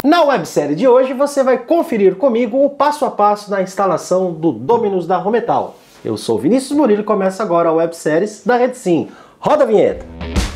Na websérie de hoje você vai conferir comigo o passo a passo da instalação do Dominus da Rometal. Eu sou Vinícius Murilo e começa agora a webséries da Rede Sim. Roda a vinheta!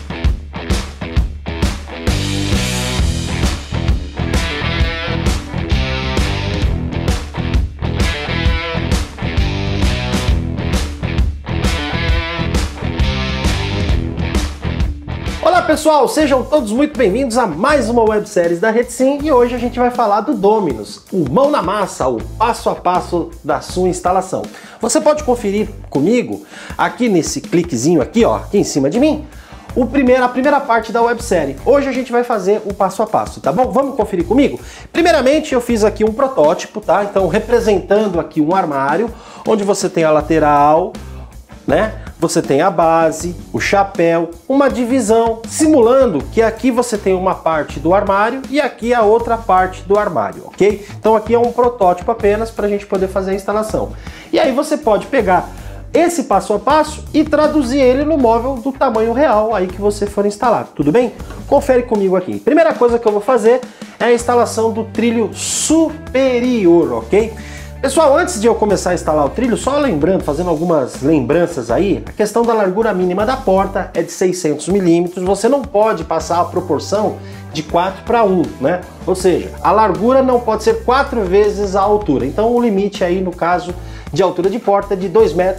Olá pessoal, sejam todos muito bem-vindos a mais uma websérie da Rede Sim e hoje a gente vai falar do Dominus, o mão na massa, o passo a passo da sua instalação. Você pode conferir comigo aqui nesse cliquezinho aqui, ó, aqui em cima de mim, a primeira parte da websérie. Hoje a gente vai fazer o passo a passo, tá bom? Vamos conferir comigo? Primeiramente eu fiz aqui um protótipo, tá? Então representando aqui um armário, onde você tem a lateral, né? Você tem a base, o chapéu, uma divisão, simulando que aqui você tem uma parte do armário e aqui a outra parte do armário, ok? Então aqui é um protótipo apenas para a gente poder fazer a instalação. E aí você pode pegar esse passo a passo e traduzir ele no móvel do tamanho real aí que você for instalar, tudo bem? Confere comigo aqui. Primeira coisa que eu vou fazer é a instalação do trilho superior, ok? Pessoal, antes de eu começar a instalar o trilho, só lembrando, fazendo algumas lembranças aí, a questão da largura mínima da porta é de 600 milímetros, você não pode passar a proporção de 4:1, né? Ou seja, a largura não pode ser 4 vezes a altura, então o limite aí no caso de altura de porta é de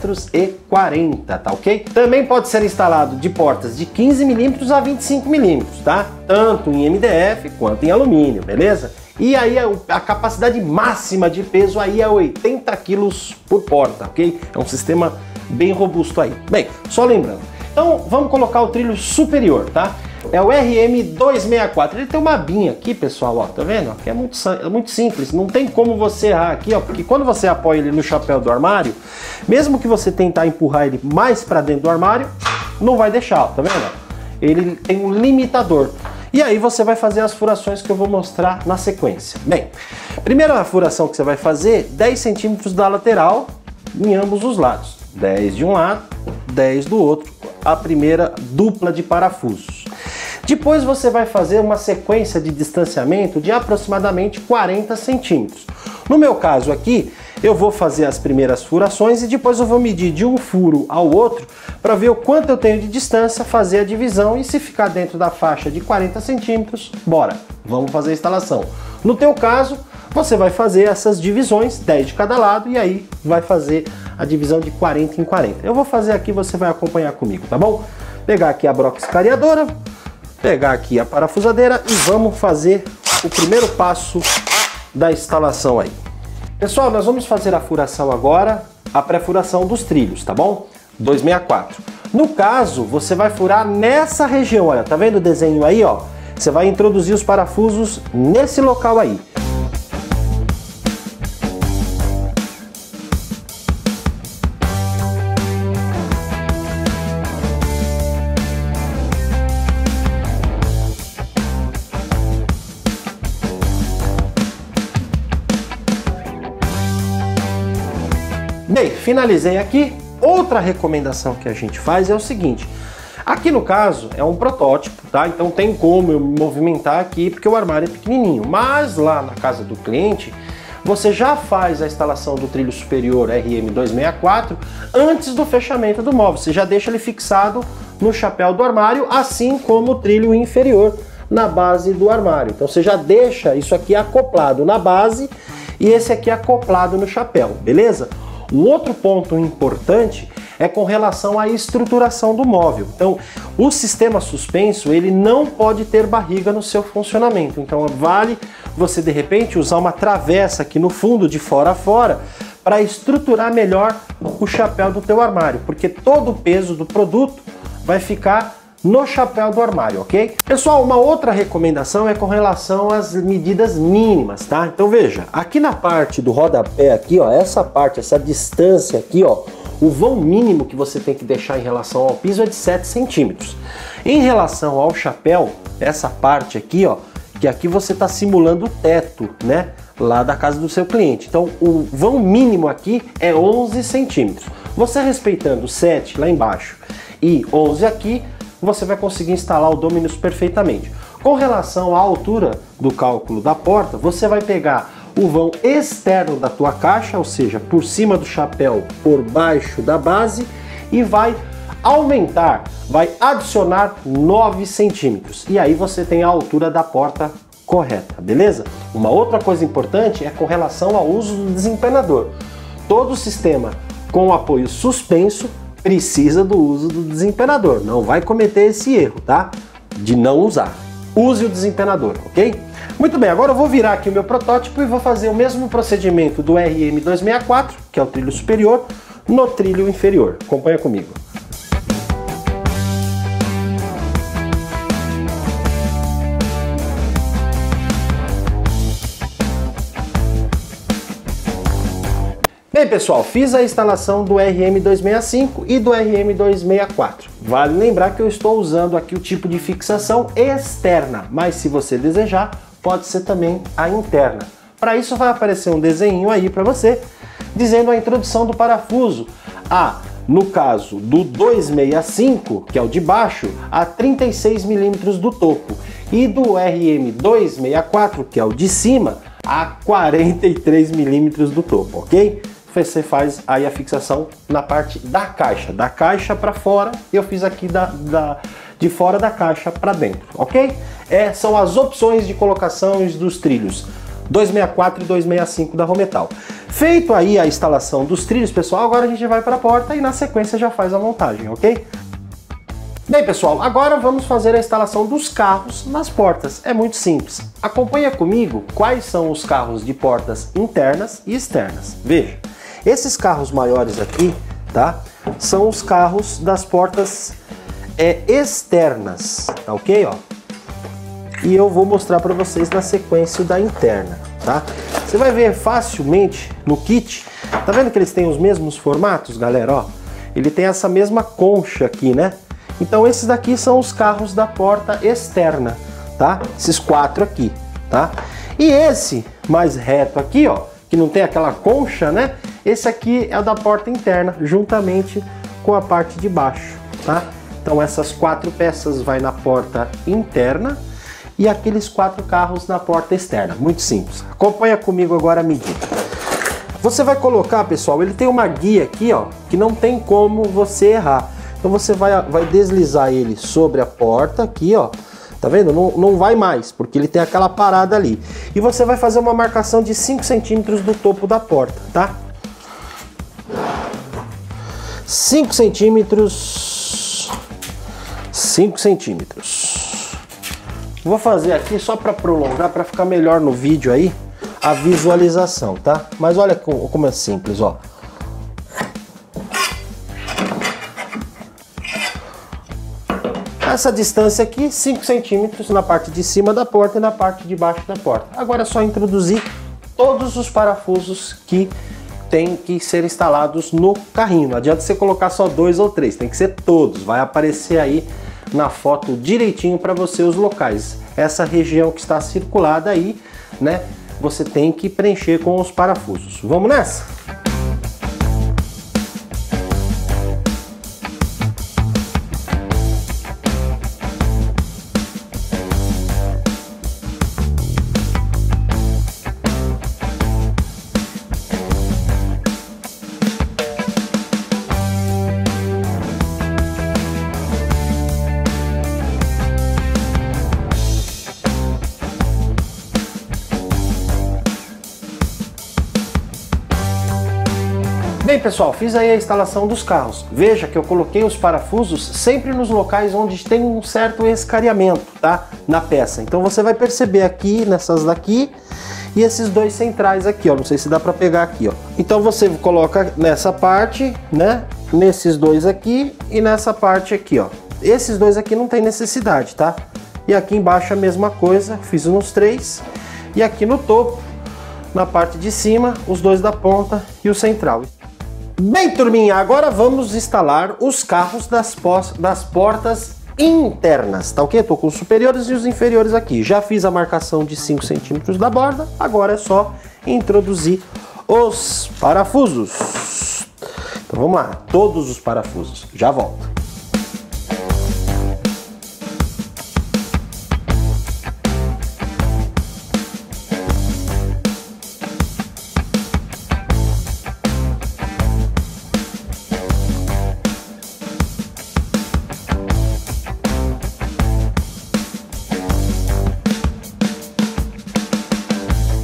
2,40 m, tá ok? Também pode ser instalado de portas de 15 milímetros a 25 milímetros, tá? Tanto em MDF quanto em alumínio, beleza? E aí a capacidade máxima de peso aí é 80 kg por porta, ok? É um sistema bem robusto aí. Bem, só lembrando. Então vamos colocar o trilho superior, tá? É o RM264. Ele tem uma abinha aqui, pessoal, ó, tá vendo? Que é muito simples, não tem como você errar aqui, ó, porque quando você apoia ele no chapéu do armário, mesmo que você tentar empurrar ele mais para dentro do armário, não vai deixar, ó, tá vendo? Ele tem um limitador. E aí você vai fazer as furações que eu vou mostrar na sequência. Bem, primeira furação que você vai fazer, 10 centímetros da lateral em ambos os lados. 10 de um lado, 10 do outro, a primeira dupla de parafusos. Depois você vai fazer uma sequência de distanciamento de aproximadamente 40 centímetros. No meu caso aqui, eu vou fazer as primeiras furações e depois eu vou medir de um furo ao outro para ver o quanto eu tenho de distância, fazer a divisão e se ficar dentro da faixa de 40 centímetros, bora, vamos fazer a instalação. No teu caso, você vai fazer essas divisões, 10 de cada lado, e aí vai fazer a divisão de 40 em 40. Eu vou fazer aqui, você vai acompanhar comigo, tá bom? Pegar aqui a broca escariadora, pegar aqui a parafusadeira e vamos fazer o primeiro passo da instalação aí. Pessoal, nós vamos fazer a furação agora, a pré-furação dos trilhos, tá bom? 264. No caso, você vai furar nessa região, olha, tá vendo o desenho aí, ó? Você vai introduzir os parafusos nesse local aí. Bem, finalizei aqui. Outra recomendação que a gente faz é o seguinte, aqui no caso é um protótipo, tá? Então tem como eu me movimentar aqui porque o armário é pequenininho, mas lá na casa do cliente você já faz a instalação do trilho superior RM264 antes do fechamento do móvel, você já deixa ele fixado no chapéu do armário, assim como o trilho inferior na base do armário. Então você já deixa isso aqui acoplado na base e esse aqui acoplado no chapéu, beleza? Um outro ponto importante é com relação à estruturação do móvel. Então, o sistema suspenso, ele não pode ter barriga no seu funcionamento. Então, vale você, de repente, usar uma travessa aqui no fundo, de fora a fora, para estruturar melhor o chapéu do teu armário, porque todo o peso do produto vai ficar no chapéu do armário, ok? Pessoal, uma outra recomendação é com relação às medidas mínimas, tá? Então veja, aqui na parte do rodapé aqui, ó, essa parte, essa distância aqui, ó, o vão mínimo que você tem que deixar em relação ao piso é de 7 centímetros. Em relação ao chapéu, essa parte aqui, ó, que aqui você está simulando o teto, né, lá da casa do seu cliente. Então o vão mínimo aqui é 11 centímetros. Você respeitando 7 lá embaixo e 11 aqui, você vai conseguir instalar o Dominus perfeitamente. Com relação à altura do cálculo da porta, você vai pegar o vão externo da tua caixa, ou seja, por cima do chapéu, por baixo da base, e vai aumentar, vai adicionar 9 centímetros. E aí você tem a altura da porta correta, beleza? Uma outra coisa importante é com relação ao uso do desempenador. Todo sistema com apoio suspenso precisa do uso do desempenador. Não vai cometer esse erro, tá? De não usar. Use o desempenador, ok? Muito bem, agora eu vou virar aqui o meu protótipo e vou fazer o mesmo procedimento do RM264, que é o trilho superior, no trilho inferior. Acompanha comigo. Bem pessoal, fiz a instalação do RM265 e do RM264. Vale lembrar que eu estou usando aqui o tipo de fixação externa, mas se você desejar, pode ser também a interna. Para isso vai aparecer um desenho aí para você, dizendo a introdução do parafuso. No caso do 265, que é o de baixo, a 36 milímetros do topo. E do RM264, que é o de cima, a 43 milímetros do topo, ok? Você faz aí a fixação na parte da caixa para fora, eu fiz aqui de fora da caixa para dentro, ok? São as opções de colocação dos trilhos 264 e 265 da Rometal. Feito aí a instalação dos trilhos, pessoal, agora a gente vai para a porta e na sequência já faz a montagem, ok? Bem pessoal, agora vamos fazer a instalação dos carros nas portas. É muito simples. Acompanha comigo quais são os carros de portas internas e externas. Veja, esses carros maiores aqui, tá? São os carros das portas externas, tá ok? Ó. E eu vou mostrar para vocês na sequência da interna, tá? Você vai ver facilmente no kit, tá vendo que eles têm os mesmos formatos, galera? Ó, ele tem essa mesma concha aqui, né? Então esses daqui são os carros da porta externa, tá? Esses 4 aqui, tá? E esse mais reto aqui, ó, que não tem aquela concha, né? Esse aqui é o da porta interna, juntamente com a parte de baixo, tá? Então essas 4 peças vai na porta interna e aqueles 4 carros na porta externa. Muito simples. Acompanha comigo agora a medida. Você vai colocar, pessoal, ele tem uma guia aqui, ó, que não tem como você errar. Então você vai deslizar ele sobre a porta aqui, ó. Tá vendo? Não vai mais, porque ele tem aquela parada ali. E você vai fazer uma marcação de 5 centímetros do topo da porta, tá? 5 centímetros. 5 centímetros. Vou fazer aqui só para prolongar, para ficar melhor no vídeo aí, a visualização, tá? Mas olha como é simples, ó. Essa distância aqui, 5 centímetros na parte de cima da porta e na parte de baixo da porta. Agora é só introduzir todos os parafusos que tem que ser instalados no carrinho. Não adianta você colocar só 2 ou 3, tem que ser todos. Vai aparecer aí na foto direitinho para você os locais. Essa região que está circulada aí, né? Você tem que preencher com os parafusos. Vamos nessa? Bem pessoal, fiz aí a instalação dos carros. Veja que eu coloquei os parafusos sempre nos locais onde tem um certo escariamento, tá? Na peça. Então você vai perceber aqui, nessas daqui, e esses 2 centrais aqui, ó. Não sei se dá pra pegar aqui, ó. Então você coloca nessa parte, né? Nesses 2 aqui e nessa parte aqui, ó. Esses 2 aqui não tem necessidade, tá? E aqui embaixo a mesma coisa, fiz nos 3. E aqui no topo, na parte de cima, os 2 da ponta e o central. Bem, turminha, agora vamos instalar os carros das portas internas, tá ok? Tô com os superiores e os inferiores aqui. Já fiz a marcação de 5 centímetros da borda, agora é só introduzir os parafusos. Então vamos lá, todos os parafusos. Já volto.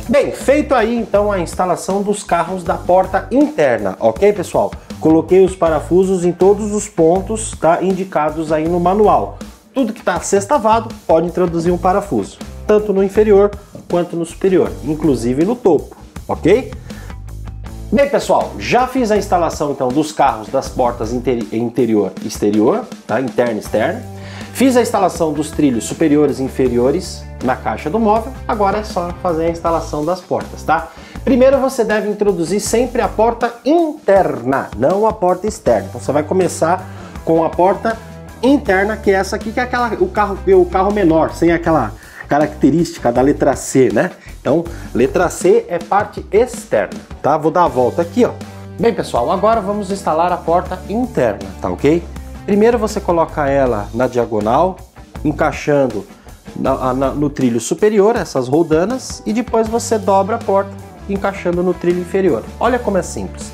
Bem, feito aí então a instalação dos carros da porta interna, ok, pessoal? Coloquei os parafusos em todos os pontos, tá, indicados aí no manual. Tudo que está sextavado pode introduzir um parafuso, tanto no inferior quanto no superior, inclusive no topo, ok? Bem, pessoal, já fiz a instalação então dos carros das portas interior e exterior, tá? Interna e externa. Fiz a instalação dos trilhos superiores e inferiores na caixa do móvel. Agora é só fazer a instalação das portas, tá? Primeiro você deve introduzir sempre a porta interna, não a porta externa. Então você vai começar com a porta interna, que é essa aqui, que é o carro menor, sem aquela característica da letra C, né? Então, letra C é parte externa, tá? Vou dar a volta aqui, ó. Bem, pessoal, agora vamos instalar a porta interna, tá ok? Primeiro você coloca ela na diagonal, encaixando no trilho superior, essas roldanas, e depois você dobra a porta, encaixando no trilho inferior. Olha como é simples.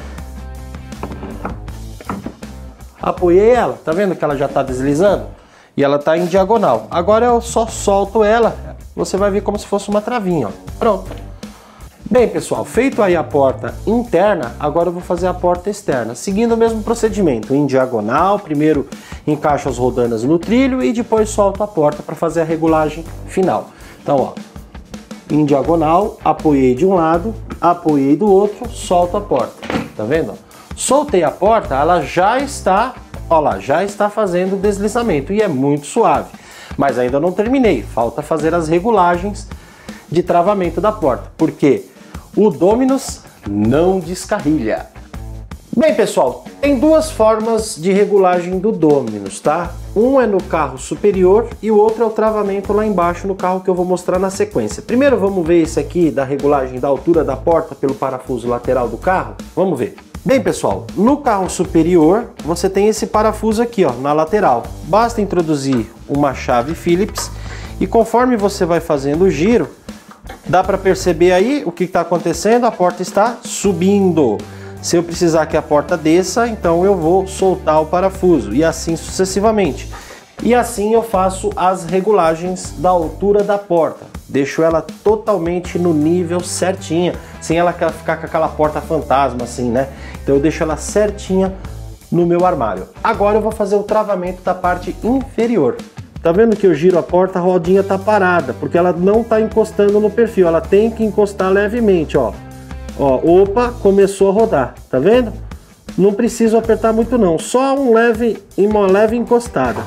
Apoiei ela, tá vendo que ela já está deslizando? E ela está em diagonal. Agora eu só solto ela, você vai ver como se fosse uma travinha, ó. Pronto. Bem, pessoal, feito aí a porta interna, agora eu vou fazer a porta externa, seguindo o mesmo procedimento, em diagonal. Primeiro encaixo as roldanas no trilho e depois solto a porta para fazer a regulagem final. Então, ó, em diagonal, apoiei de um lado, apoiei do outro, solto a porta. Tá vendo? Soltei a porta, ela já está, ó lá, já está fazendo o deslizamento e é muito suave. Mas ainda não terminei, falta fazer as regulagens de travamento da porta, porque o Dominus não descarrilha. Bem, pessoal, tem duas formas de regulagem do Dominus, tá? Um é no carro superior e o outro é o travamento lá embaixo no carro que eu vou mostrar na sequência. Primeiro vamos ver esse aqui da regulagem da altura da porta pelo parafuso lateral do carro. Vamos ver. Bem, pessoal, no carro superior você tem esse parafuso aqui, ó, na lateral. Basta introduzir uma chave Phillips e conforme você vai fazendo o giro, dá para perceber aí o que está acontecendo, a porta está subindo. Se eu precisar que a porta desça, então eu vou soltar o parafuso e assim sucessivamente. E assim eu faço as regulagens da altura da porta. Deixo ela totalmente no nível certinha, sem ela ficar com aquela porta fantasma assim, né? Então eu deixo ela certinha no meu armário. Agora eu vou fazer o travamento da parte inferior. Tá vendo que eu giro a porta, a rodinha tá parada, porque ela não tá encostando no perfil, ela tem que encostar levemente, ó. Ó, opa, começou a rodar, tá vendo? Não preciso apertar muito não, só uma leve encostada.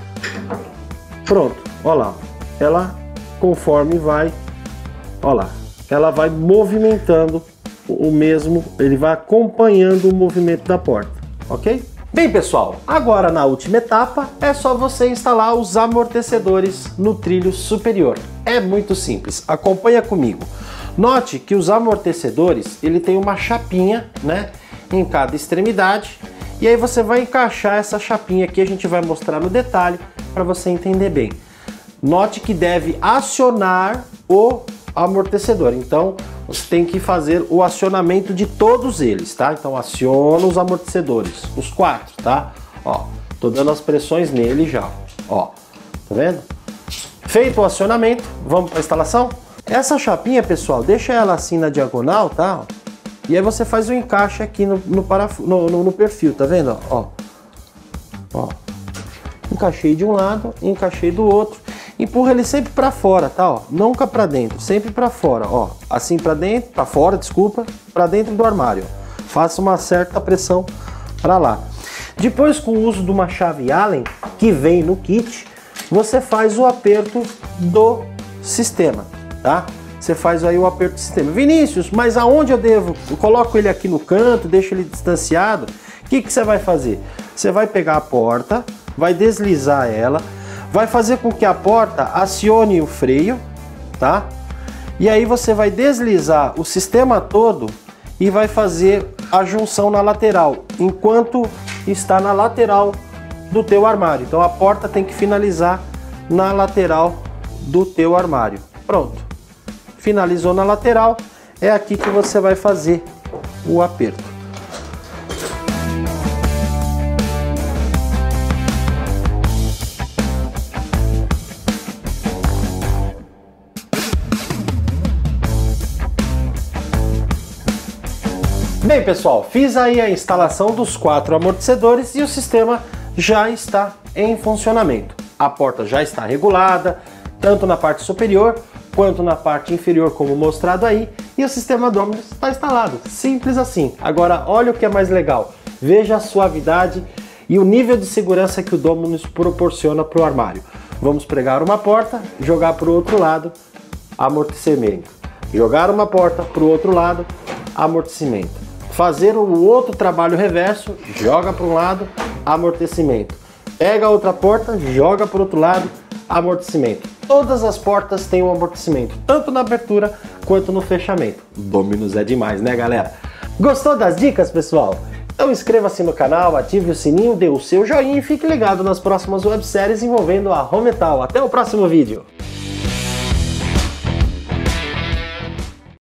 Pronto, ó lá, ela conforme vai, ó lá, ela vai movimentando o mesmo, ele vai acompanhando o movimento da porta, ok? Bem, pessoal, agora na última etapa é só você instalar os amortecedores no trilho superior. É muito simples, acompanha comigo. Note que os amortecedores, ele tem uma chapinha, né, em cada extremidade, e aí você vai encaixar essa chapinha aqui, a gente vai mostrar no detalhe para você entender bem. Note que deve acionar o amortecedor, então você tem que fazer o acionamento de todos eles, tá? Então aciona os amortecedores, os 4, tá? Ó, tô dando as pressões nele já, ó, tá vendo? Feito o acionamento, vamos para a instalação? Essa chapinha, pessoal, deixa ela assim na diagonal, tá? E aí você faz o encaixe aqui no perfil, tá vendo? Ó, ó, encaixei de um lado, encaixei do outro. Empurra ele sempre para fora, tá? Ó, nunca para dentro, sempre para fora, ó. Assim para dentro, para fora, desculpa, para dentro do armário. Faça uma certa pressão para lá. Depois, com o uso de uma chave Allen que vem no kit, você faz o aperto do sistema, tá? Você faz aí o aperto do sistema. Vinícius, mas aonde eu devo? Eu coloco ele aqui no canto, deixo ele distanciado. O que você vai fazer? Você vai pegar a porta, vai deslizar ela, vai fazer com que a porta acione o freio, tá? E aí você vai deslizar o sistema todo e vai fazer a junção na lateral, enquanto está na lateral do teu armário. Então a porta tem que finalizar na lateral do teu armário. Pronto. Finalizou na lateral, é aqui que você vai fazer o aperto. Bem, pessoal, fiz aí a instalação dos 4 amortecedores e o sistema já está em funcionamento. A porta já está regulada, tanto na parte superior quanto na parte inferior, como mostrado aí, e o sistema Dominus está instalado. Simples assim. Agora, olha o que é mais legal. Veja a suavidade e o nível de segurança que o Dominus proporciona para o armário. Vamos pregar uma porta, jogar para o outro lado, amortecimento. Jogar uma porta para o outro lado, amortecimento. Fazer o outro trabalho reverso, joga para um lado, amortecimento. Pega a outra porta, joga para o outro lado, amortecimento. Todas as portas têm um amortecimento, tanto na abertura quanto no fechamento. Dominus é demais, né, galera? Gostou das dicas, pessoal? Então inscreva-se no canal, ative o sininho, dê o seu joinha e fique ligado nas próximas webséries envolvendo a Home Metal. Até o próximo vídeo!